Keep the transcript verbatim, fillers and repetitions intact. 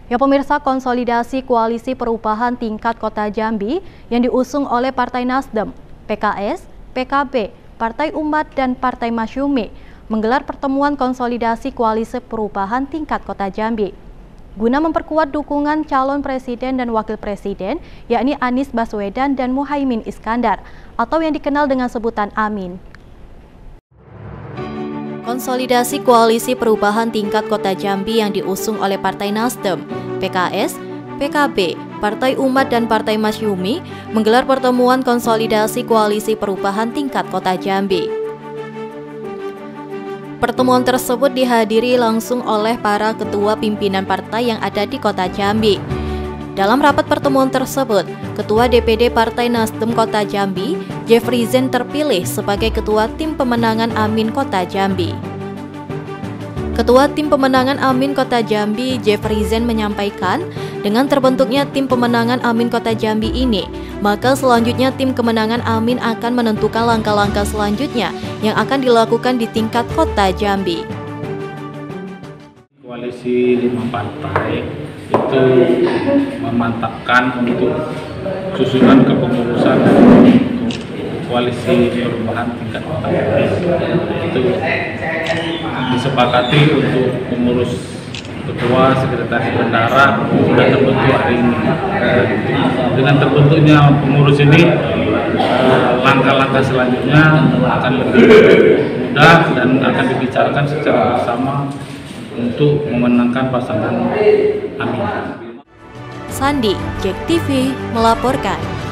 Ya pemirsa, konsolidasi koalisi perubahan tingkat Kota Jambi yang diusung oleh Partai Nasdem, P K S, P K B, Partai Umat, dan Partai Masyumi menggelar pertemuan konsolidasi koalisi perubahan tingkat Kota Jambi guna memperkuat dukungan calon presiden dan wakil presiden, yakni Anies Baswedan dan Muhaimin Iskandar, atau yang dikenal dengan sebutan Amin. Konsolidasi koalisi perubahan tingkat Kota Jambi yang diusung oleh Partai Nasdem, P K S, P K B, Partai Umat, dan Partai Masyumi menggelar pertemuan konsolidasi koalisi perubahan tingkat Kota Jambi. Pertemuan tersebut dihadiri langsung oleh para ketua pimpinan partai yang ada di Kota Jambi. Dalam rapat pertemuan tersebut, Ketua D P D Partai Nasdem Kota Jambi, Jeffrizen, terpilih sebagai Ketua Tim Pemenangan Amin Kota Jambi. Ketua Tim Pemenangan Amin Kota Jambi, Jeffrizen, menyampaikan, dengan terbentuknya Tim Pemenangan Amin Kota Jambi ini, maka selanjutnya Tim Kemenangan Amin akan menentukan langkah-langkah selanjutnya yang akan dilakukan di tingkat Kota Jambi. Koalisi lima partai itu memantapkan untuk susunan kepengurusan koalisi perubahan tingkat Kota Jambi. Itu disepakati untuk pengurus ketua, sekretaris bendara sudah terbentuk hari ini. Dengan terbentuknya pengurus ini, langkah-langkah selanjutnya akan lebih mudah dan akan dibicarakan secara bersama untuk memenangkan pasangan Amin. Sandi, Jack T V melaporkan.